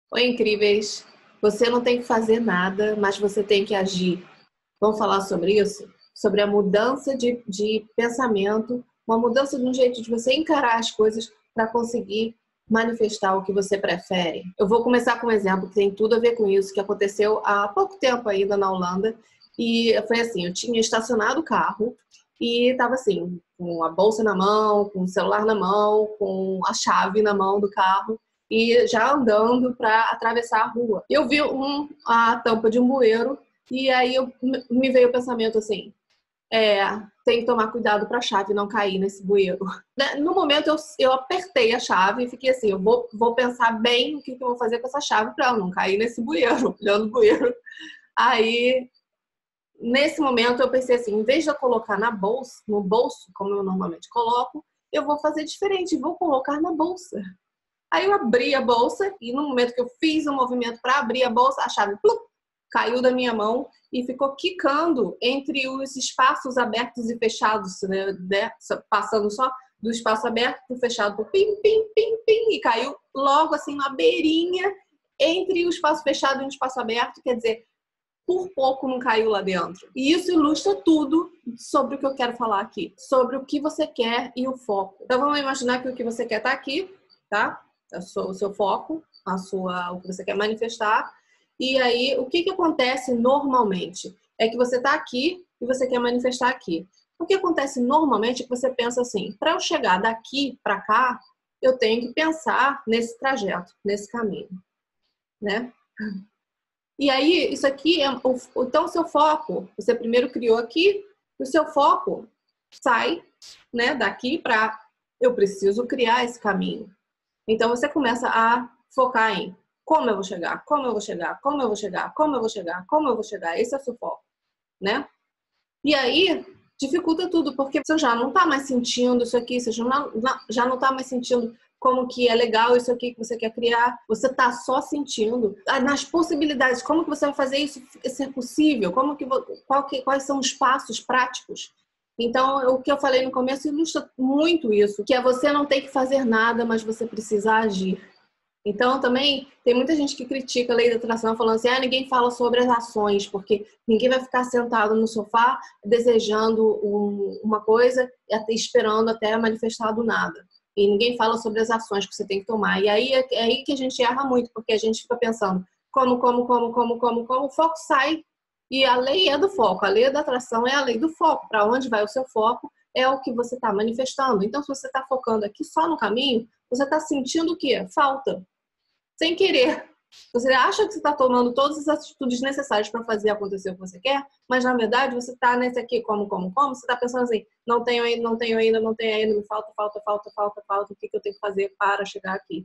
Oi, incríveis! Você não tem que fazer nada, mas você tem que agir. Vamos falar sobre isso? Sobre a mudança de pensamento, uma mudança de um jeito de você encarar as coisas para conseguir manifestar o que você prefere. Eu vou começar com um exemplo que tem tudo a ver com isso, que aconteceu há pouco tempo ainda na Holanda. E foi assim, eu tinha estacionado o carro e estava assim, com a bolsa na mão, com o celular na mão, com a chave na mão do carro e já andando para atravessar a rua. Eu vi a tampa de um bueiro e aí me veio o pensamento assim, tem que tomar cuidado para a chave não cair nesse bueiro. No momento eu apertei a chave e fiquei assim, eu vou pensar bem o que eu vou fazer com essa chave para ela não cair nesse bueiro, olhando o bueiro. Aí, nesse momento eu pensei assim, em vez de eu colocar no bolso, como eu normalmente coloco, eu vou fazer diferente, vou colocar na bolsa. Aí eu abri a bolsa e no momento que eu fiz o movimento para abrir a bolsa, a chave plup, caiu da minha mão e ficou quicando entre os espaços abertos e fechados, né? Passando só do espaço aberto para o fechado, por pim, pim, pim, pim, e caiu logo assim na beirinha entre o espaço fechado e o espaço aberto, quer dizer, por pouco não caiu lá dentro. E isso ilustra tudo sobre o que eu quero falar aqui, sobre o que você quer e o foco. Então vamos imaginar que o que você quer está aqui, tá? O seu foco, o que você quer manifestar. E aí, o que acontece normalmente? É que você está aqui e você quer manifestar aqui. O que acontece normalmente é que você pensa assim, para eu chegar daqui para cá, eu tenho que pensar nesse trajeto, nesse caminho, né? E aí, isso aqui então o seu foco, você primeiro criou aqui, o seu foco sai, né, daqui para eu preciso criar esse caminho. Então você começa a focar em como eu vou chegar, como eu vou chegar, como eu vou chegar, como eu vou chegar, como eu vou chegar. Esse é o seu foco, né? E aí dificulta tudo, porque você já não está mais sentindo isso aqui, você já não está mais sentindo como que é legal isso aqui que você quer criar. Você está só sentindo nas possibilidades, como que você vai fazer isso ser possível, quais são os passos práticos. Então, o que eu falei no começo ilustra muito isso, que é você não tem que fazer nada, mas você precisa agir. Então, também, tem muita gente que critica a lei da atração, falando assim, ninguém fala sobre as ações, porque ninguém vai ficar sentado no sofá desejando uma coisa e esperando até manifestar do nada. E ninguém fala sobre as ações que você tem que tomar. E aí é aí que a gente erra muito, porque a gente fica pensando como, o foco sai. E a lei é do foco, a lei da atração é a lei do foco. Para onde vai o seu foco é o que você está manifestando. Então, se você está focando aqui só no caminho, você está sentindo o quê? Falta. Sem querer. Você acha que você está tomando todas as atitudes necessárias para fazer acontecer o que você quer, mas na verdade você está nesse aqui você está pensando assim, não tenho ainda, me falta, o que eu tenho que fazer para chegar aqui?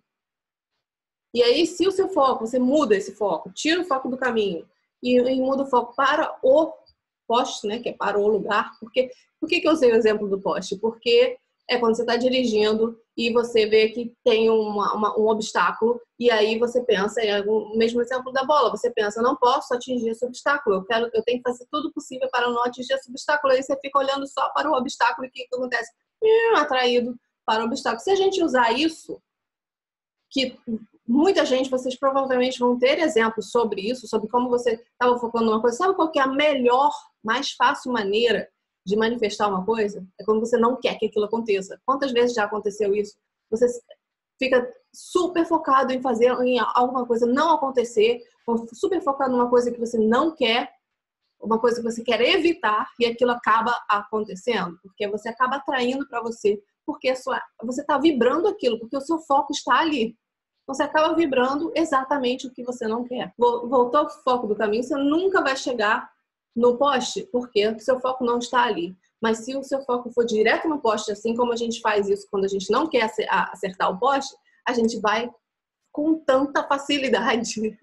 E aí, se o seu foco, você muda esse foco, tira o foco do caminho e muda o foco para o poste, né, que é para o lugar, porque por que eu usei o exemplo do poste? Porque é quando você está dirigindo e você vê que tem um obstáculo e aí você pensa, o mesmo exemplo da bola, você pensa, eu não posso atingir esse obstáculo, eu tenho que fazer tudo possível para não atingir esse obstáculo, aí você fica olhando só para o obstáculo e o que acontece? Atraído para o obstáculo. Se a gente usar isso, que muita gente, vocês provavelmente vão ter exemplos sobre isso, sobre como você estava focando numa coisa. Sabe qual que é a melhor, mais fácil maneira de manifestar uma coisa? É quando você não quer que aquilo aconteça. Quantas vezes já aconteceu isso? Você fica super focado em fazer alguma coisa não acontecer, ou super focado numa coisa que você não quer, uma coisa que você quer evitar, e aquilo acaba acontecendo, porque você acaba atraindo para você, porque você está vibrando aquilo, porque o seu foco está ali. Você acaba vibrando exatamente o que você não quer. Voltou ao foco do caminho, você nunca vai chegar no poste, porque o seu foco não está ali. Mas se o seu foco for direto no poste, assim como a gente faz isso quando a gente não quer acertar o poste, a gente vai com tanta facilidade.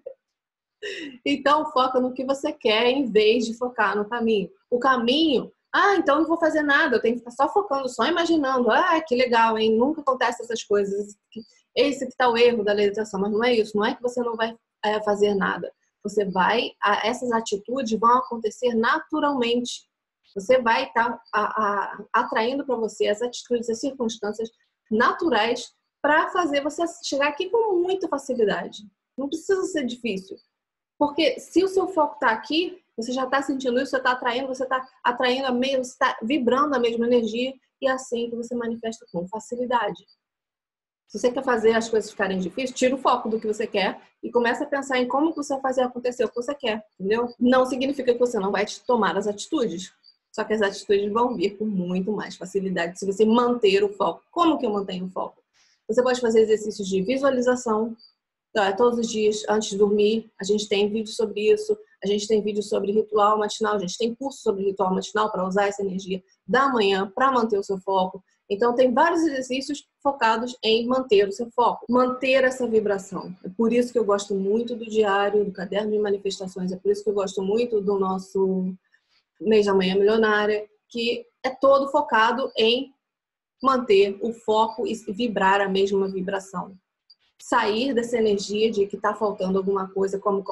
Então, foca no que você quer em vez de focar no caminho. O caminho, então não vou fazer nada, eu tenho que ficar só focando, só imaginando. Que legal, hein? Nunca acontece essas coisas. Esse que está o erro da legislação, mas não é isso. Não é que você não vai fazer nada. Essas atitudes vão acontecer naturalmente. Você vai estar atraindo para você as atitudes, as circunstâncias naturais para fazer você chegar aqui com muita facilidade. Não precisa ser difícil. Porque se o seu foco está aqui, você já está sentindo isso, você está atraindo a mesma, você está vibrando a mesma energia, e é assim que você manifesta com facilidade. Se você quer fazer as coisas ficarem difíceis, tira o foco do que você quer e começa a pensar em como você vai fazer acontecer o que você quer, entendeu? Não significa que você não vai tomar as atitudes, só que as atitudes vão vir com muito mais facilidade se você manter o foco. Como que eu mantenho o foco? Você pode fazer exercícios de visualização, todos os dias antes de dormir. A gente tem vídeo sobre isso, a gente tem vídeo sobre ritual matinal, a gente tem curso sobre ritual matinal para usar essa energia da manhã para manter o seu foco. Então, tem vários exercícios focados em manter o seu foco, manter essa vibração. É por isso que eu gosto muito do diário, do caderno de manifestações, é por isso que eu gosto muito do nosso Mês da Manhã Milionária, que é todo focado em manter o foco e vibrar a mesma vibração. Sair dessa energia de que está faltando alguma coisa, como.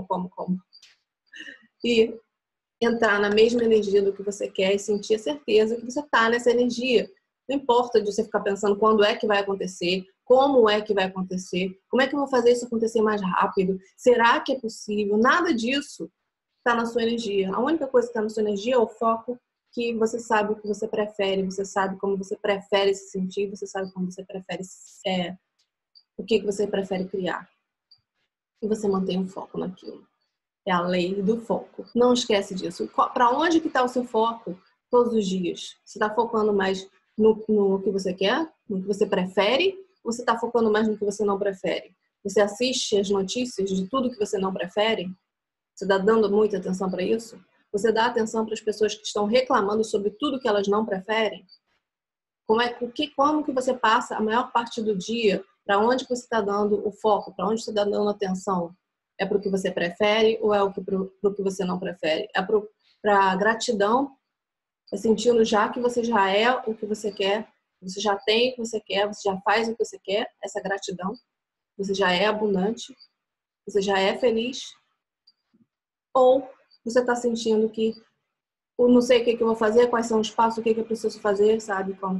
E entrar na mesma energia do que você quer e sentir a certeza que você está nessa energia. Não importa de você ficar pensando quando é que vai acontecer, como é que vai acontecer, como é que eu vou fazer isso acontecer mais rápido, será que é possível? Nada disso está na sua energia. A única coisa que está na sua energia é o foco, que você sabe o que você prefere, você sabe como você prefere se sentir, você sabe como você prefere, o que você prefere criar. E você mantém o foco naquilo. É a lei do foco. Não esquece disso. Para onde que está o seu foco todos os dias? Você está focando mais no que você quer, no que você prefere, ou você está focando mais no que você não prefere? Você assiste as notícias de tudo que você não prefere? Você está dando muita atenção para isso? Você dá atenção para as pessoas que estão reclamando sobre tudo que elas não preferem? Como que você passa a maior parte do dia? Para onde você está dando o foco? Para onde você está dando atenção? É para o que você prefere ou é para o que você não prefere? É para a gratidão, é sentindo já que você já é o que você quer, você já tem o que você quer, você já faz o que você quer, essa gratidão, você já é abundante, você já é feliz? Ou você está sentindo que eu não sei o que eu vou fazer, quais são os passos, o que eu preciso fazer, sabe? Como.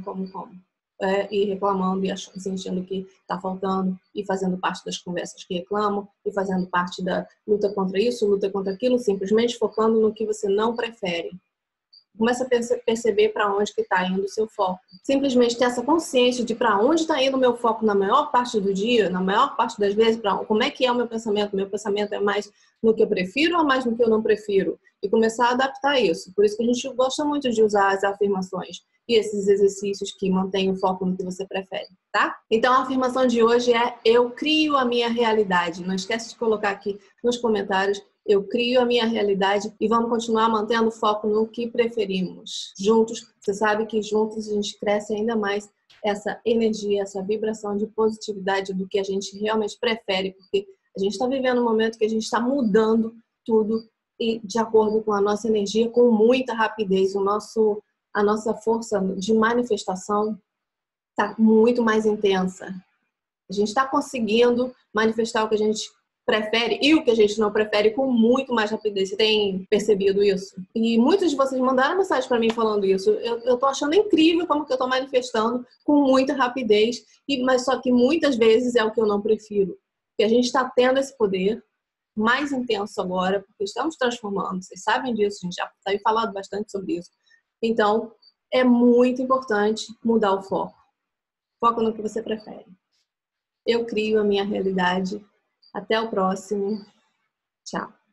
E reclamando e sentindo que está faltando e fazendo parte das conversas que reclamam e fazendo parte da luta contra isso, luta contra aquilo, simplesmente focando no que você não prefere. Começa a perceber para onde que está indo o seu foco. Simplesmente ter essa consciência de para onde está indo o meu foco na maior parte do dia, na maior parte das vezes, como é que é o meu pensamento? Meu pensamento é mais no que eu prefiro ou mais no que eu não prefiro? E começar a adaptar isso. Por isso que a gente gosta muito de usar as afirmações e esses exercícios que mantêm o foco no que você prefere, tá? Então a afirmação de hoje é: eu crio a minha realidade. Não esquece de colocar aqui nos comentários: eu crio a minha realidade, e vamos continuar mantendo foco no que preferimos. Juntos, você sabe que juntos a gente cresce ainda mais essa energia, essa vibração de positividade do que a gente realmente prefere, porque a gente está vivendo um momento que a gente está mudando tudo e de acordo com a nossa energia, com muita rapidez. A nossa força de manifestação está muito mais intensa. A gente está conseguindo manifestar o que a gente prefere e o que a gente não prefere com muito mais rapidez. Você tem percebido isso? E muitos de vocês mandaram mensagem para mim falando isso. Eu tô achando incrível como que eu tô manifestando com muita rapidez, mas só que muitas vezes é o que eu não prefiro. Porque a gente está tendo esse poder mais intenso agora, porque estamos transformando. Vocês sabem disso, a gente já tem falado bastante sobre isso. Então, é muito importante mudar o foco. Foca no que você prefere. Eu crio a minha realidade. Até o próximo. Tchau.